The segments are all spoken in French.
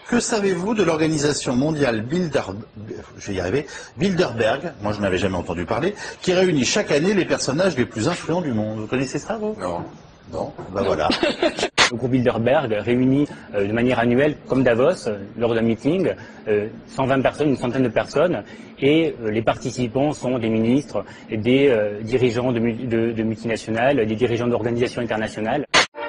Que savez-vous de l'organisation mondiale Bilderberg, moi je n'avais jamais entendu parler, qui réunit chaque année les personnages les plus influents du monde? Vous connaissez ça, vous? Non. Non. Ben voilà. Le groupe Bilderberg réunit de manière annuelle, comme Davos, lors d'un meeting, 120 personnes, une centaine de personnes, et les participants sont des ministres, des dirigeants de multinationales, des dirigeants d'organisations internationales.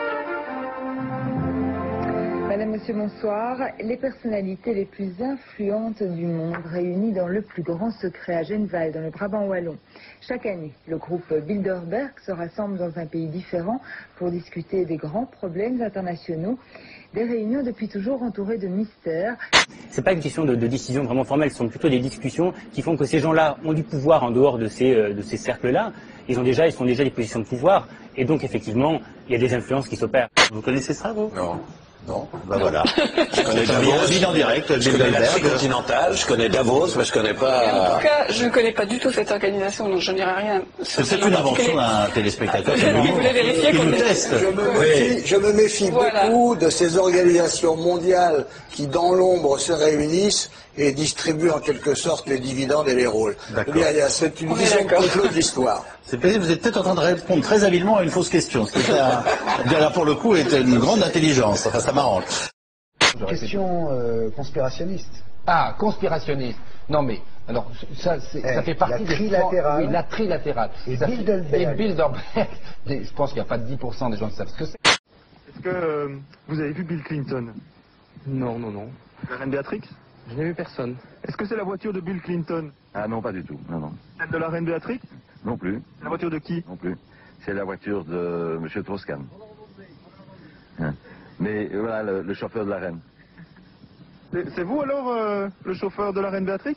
Madame, Monsieur, bonsoir. Les personnalités les plus influentes du monde réunies dans le plus grand secret à Genval, dans le Brabant wallon. Chaque année, le groupe Bilderberg se rassemble dans un pays différent pour discuter des grands problèmes internationaux. Des réunions depuis toujours entourées de mystères. C'est pas une question de décision vraiment formelle, ce sont plutôt des discussions qui font que ces gens-là ont du pouvoir en dehors de ces cercles-là. Ils sont déjà des positions de pouvoir, et donc effectivement, il y a des influences qui s'opèrent. Vous connaissez ça, vous? Non. Non. Ben voilà. Je connais Davos, en direct, je connais l'Afrique continentale, je connais Davos, mais je connais pas... En tout cas, je ne connais pas du tout cette organisation, donc je n'irai rien. C'est une invention d'un téléspectateur qui voulait vérifier qu'on nous teste. Je me méfie beaucoup de ces organisations mondiales qui, dans l'ombre, se réunissent et distribuent en quelque sorte les dividendes et les rôles. C'est une vision complète de l'histoire. C'est possible, vous êtes peut-être en train de répondre très habilement à une fausse question, ce qui là pour le coup est une grande intelligence, enfin ça m'arrange. Question conspirationniste. Ah, conspirationniste. Non mais, alors, ça fait partie la trilatérale. Oui, la trilatérale. Et Bilderberg. Et Bilderberg. Je pense qu'il n'y a pas de 10% des gens qui savent ce que c'est. Est-ce que vous avez vu Bill Clinton? Non, non, non. La reine Béatrix? Je n'ai vu personne. Est-ce que c'est la voiture de Bill Clinton? Ah non, pas du tout. Non, non. Celle de la reine Béatrix? Non plus. La voiture de qui? Non plus. C'est la voiture de M. Strauss-Kahn. Hein. Mais voilà, le chauffeur de la reine. C'est vous alors, le chauffeur de la reine Béatrix?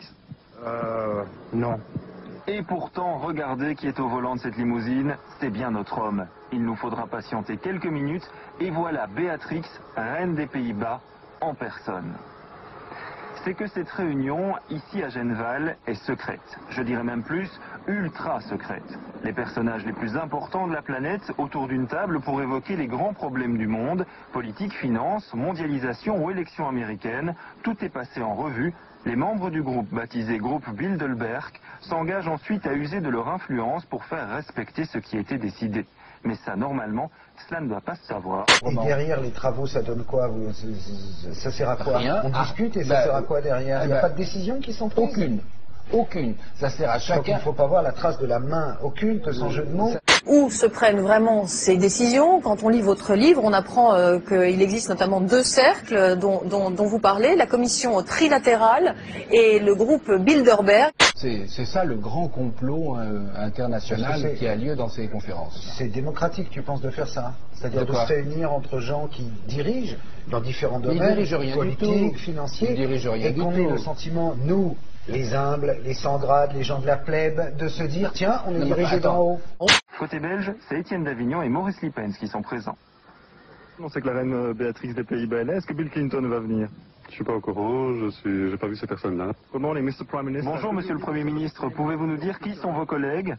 Non. Et pourtant, regardez qui est au volant de cette limousine, c'est bien notre homme. Il nous faudra patienter quelques minutes, et voilà Béatrix, reine des Pays-Bas, en personne. C'est que cette réunion, ici à Genval, est secrète. Je dirais même plus, ultra secrète. Les personnages les plus importants de la planète autour d'une table pour évoquer les grands problèmes du monde, politique, finance, mondialisation ou élections américaines, tout est passé en revue. Les membres du groupe, baptisé groupe Bilderberg, s'engagent ensuite à user de leur influence pour faire respecter ce qui était décidé. Mais ça, normalement, cela ne doit pas se savoir. Et derrière les travaux, ça donne quoi? Ça sert à quoi? Rien. On discute et ça sert à quoi derrière? Il n'y a pas de décision qui sont prises? Aucune. Aucune. Ça sert à chacun. Donc il ne faut pas voir la trace de la main occulte, sans jeu de mots. Où se prennent vraiment ces décisions? Quand on lit votre livre, on apprend qu'il existe notamment deux cercles dont vous parlez, la commission trilatérale et le groupe Bilderberg. C'est ça le grand complot international qui a lieu dans ces conférences. C'est démocratique, tu penses, de faire ça? C'est-à-dire de se réunir entre gens qui dirigent dans différents domaines, politiques, financiers, et qu'on ait le sentiment, nous, les humbles, les sans grade, les gens de la plèbe, de se dire, tiens, on est dirigé d'en haut. Côté belge, c'est Étienne d'Avignon et Maurice Lippens qui sont présents. On sait que la reine Béatrix des Pays-Bas est là. Est-ce que Bill Clinton va venir? Je suis pas au courant, j'ai pas vu ces personnes-là. Bonjour, Monsieur le Premier ministre. Pouvez-vous nous dire qui sont vos collègues?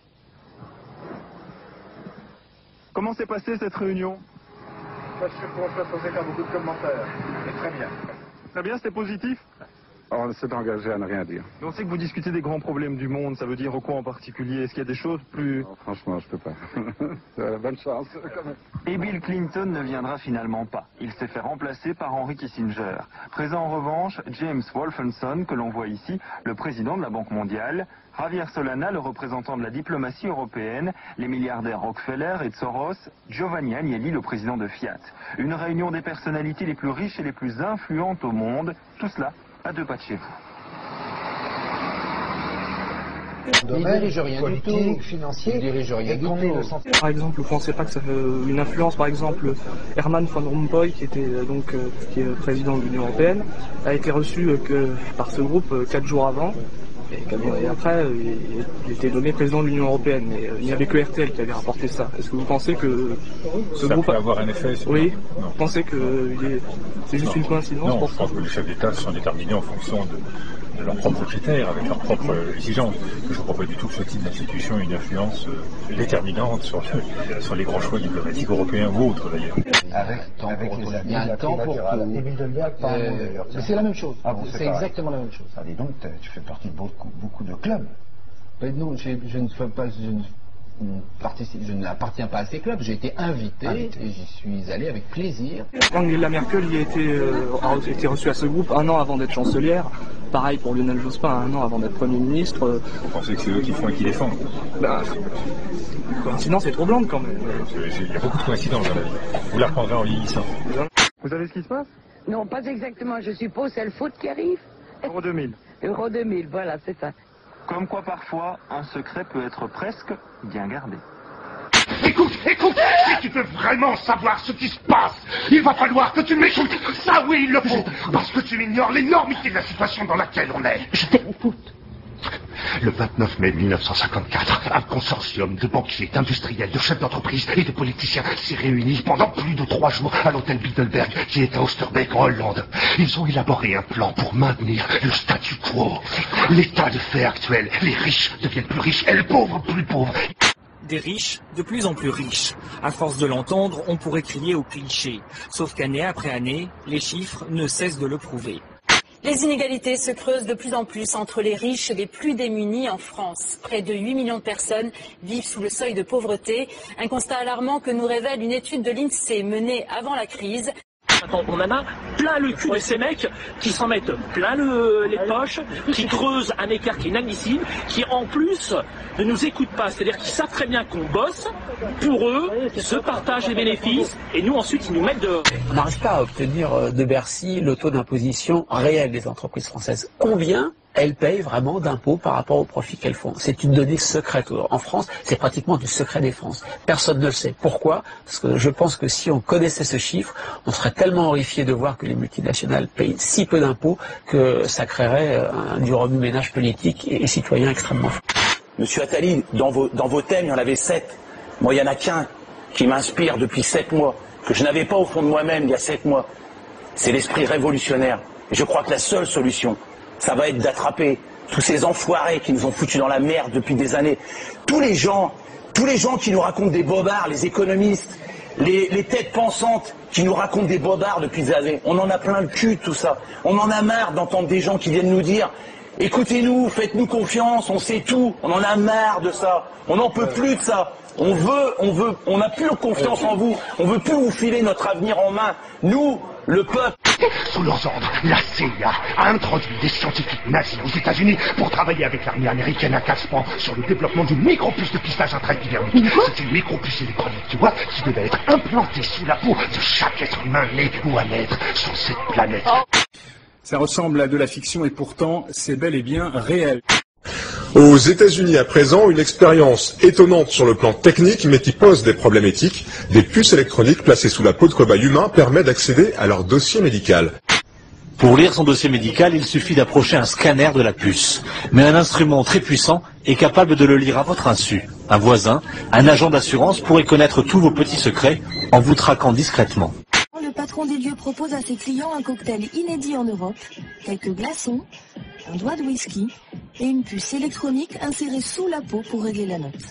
Comment s'est passée cette réunion? Je suis censé faire beaucoup de commentaires. Mais très bien. Très bien, c'était positif? On s'est engagé à ne rien dire. Mais on sait que vous discutez des grands problèmes du monde, ça veut dire quoi en particulier? Est-ce qu'il y a des choses plus... Non, franchement, je peux pas. Bonne chance, quand même. Et Bill Clinton ne viendra finalement pas. Il s'est fait remplacer par Henry Kissinger. Présent en revanche, James Wolfenson, que l'on voit ici, le président de la Banque mondiale, Javier Solana, le représentant de la diplomatie européenne, les milliardaires Rockefeller et Soros, Giovanni Agnelli, le président de Fiat. Une réunion des personnalités les plus riches et les plus influentes au monde, tout cela à deux pas de chez vous. Il dirige rien politique, du tout. financier, il dirige rien du tout. Par exemple, vous ne pensez pas que ça fait une influence? Par exemple, Herman Van Rompuy, qui était qui est président de l'Union européenne, a été reçu par ce groupe 4 jours avant. Et après, il était donné président de l'Union européenne, mais il n'y avait que RTL qui avait rapporté ça. Est-ce que vous pensez que ce groupe peut avoir un effet sur... Oui. Vous pensez que c'est juste une coïncidence? Non, je pense que les chefs d'État sont déterminés en fonction leurs propres critères, avec leurs propres exigences. Je ne crois pas du tout que ce type d'institution ait une influence déterminante sur les grands choix diplomatiques européens ou autres d'ailleurs. Il y a un temps pour tout. Et Bilderberg, pas un mot d'ailleurs. Mais c'est la même chose. Ah bon, c'est exactement la même chose. Ah, dis donc, tu fais partie de beaucoup de clubs. Mais non, je ne fais pas... Je n'appartiens pas à ces clubs, j'ai été invité et j'y suis allé avec plaisir. Angela Merkel y a été reçue à ce groupe 1 an avant d'être chancelière. Pareil pour Lionel Jospin, 1 an avant d'être Premier ministre. Vous pensez que c'est eux qui font et qui défendent? Coïncidence est troublante quand même. Il y a beaucoup de coïncidences dans la vie. Vous l'apprendrez en vieillissant. Vous savez ce qui se passe? Non, pas exactement, je suppose, c'est le foot qui arrive. Euro 2000. Euro 2000, voilà, c'est ça. Comme quoi parfois, un secret peut être presque bien gardé. Écoute, si tu veux vraiment savoir ce qui se passe, il va falloir que tu m'écoutes. Ça oui, il le faut, parce que tu ignores l'énormité de la situation dans laquelle on est. Je t'écoute. Le 29 mai 1954, un consortium de banquiers, d'industriels, de chefs d'entreprise et de politiciens s'est réuni pendant plus de 3 jours à l'hôtel Bilderberg, qui est à Oosterbeek en Hollande. Ils ont élaboré un plan pour maintenir le statu quo. L'état de fait actuel, les riches deviennent plus riches et les pauvres plus pauvres. Des riches de plus en plus riches. À force de l'entendre, on pourrait crier au cliché. Sauf qu'année après année, les chiffres ne cessent de le prouver. Les inégalités se creusent de plus en plus entre les riches et les plus démunis en France. Près de 8 millions de personnes vivent sous le seuil de pauvreté. Un constat alarmant que nous révèle une étude de l'INSEE menée avant la crise. On en a plein le cul de ces mecs qui s'en mettent plein les poches, qui creusent un écart qui est inadmissible, qui en plus ne nous écoutent pas. C'est-à-dire qu'ils savent très bien qu'on bosse pour eux, se partagent les bénéfices et nous ensuite ils nous mettent dehors. On n'arrive pas à obtenir de Bercy le taux d'imposition réel des entreprises françaises. Combien elles payent vraiment d'impôts par rapport aux profits qu'elles font? C'est une donnée secrète. En France, c'est pratiquement du secret défense. Personne ne le sait. Pourquoi? Parce que je pense que si on connaissait ce chiffre, on serait tellement horrifié de voir que les multinationales payent si peu d'impôts que ça créerait du remue-ménage politique et citoyen extrêmement fort. Monsieur Attali, dans vos thèmes, il y en avait 7. Moi, il n'y en a qu'un qui m'inspire depuis 7 mois, que je n'avais pas au fond de moi-même il y a 7 mois. C'est l'esprit révolutionnaire. Et je crois que la seule solution, ça va être d'attraper tous ces enfoirés qui nous ont foutus dans la merde depuis des années. Tous les gens qui nous racontent des bobards, les économistes, les têtes pensantes qui nous racontent des bobards depuis des années. On en a plein le cul de tout ça. On en a marre d'entendre des gens qui viennent nous dire « Écoutez-nous, faites-nous confiance, on sait tout ». On en a marre de ça. On n'en peut plus de ça. On n'a plus confiance en vous. On veut plus vous filer notre avenir en main. Nous, le peuple. Sous leurs ordres, la CIA a introduit des scientifiques nazis aux États-Unis pour travailler avec l'armée américaine à Caspan sur le développement d'une micropuce de pistage intra-épidermique. C'est une micropuce électronique, tu vois, qui devait être implantée sous la peau de chaque être humain né ou à naître sur cette planète. Ça ressemble à de la fiction et pourtant, c'est bel et bien réel. Aux États-Unis à présent, une expérience étonnante sur le plan technique, mais qui pose des problèmes éthiques. Des puces électroniques placées sous la peau de cobayes humains permettent d'accéder à leur dossier médical. Pour lire son dossier médical, il suffit d'approcher un scanner de la puce. Mais un instrument très puissant est capable de le lire à votre insu. Un voisin, un agent d'assurance pourrait connaître tous vos petits secrets en vous traquant discrètement. Le patron des lieux propose à ses clients un cocktail inédit en Europe, quelques glaçons, un doigt de whisky et une puce électronique insérée sous la peau pour régler la note.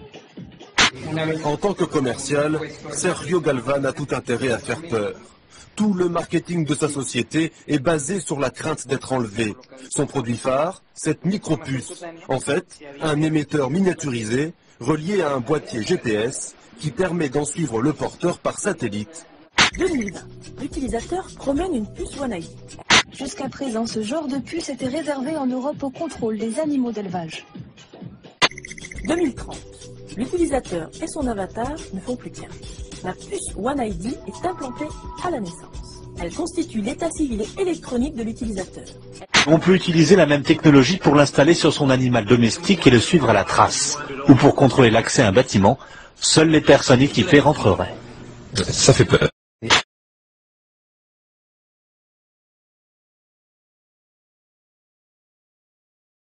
En tant que commercial, Sergio Galvan a tout intérêt à faire peur. Tout le marketing de sa société est basé sur la crainte d'être enlevé. Son produit phare, cette micropuce. En fait, un émetteur miniaturisé relié à un boîtier GPS qui permet d'en suivre le porteur par satellite. 2020, l'utilisateur promène une puce One ID. Jusqu'à présent, ce genre de puce était réservé en Europe au contrôle des animaux d'élevage. 2030, l'utilisateur et son avatar ne font plus qu'un. La puce One ID est implantée à la naissance. Elle constitue l'état civil électronique de l'utilisateur. On peut utiliser la même technologie pour l'installer sur son animal domestique et le suivre à la trace. Ou pour contrôler l'accès à un bâtiment, seules les personnes équipées rentreraient. Ça fait peur.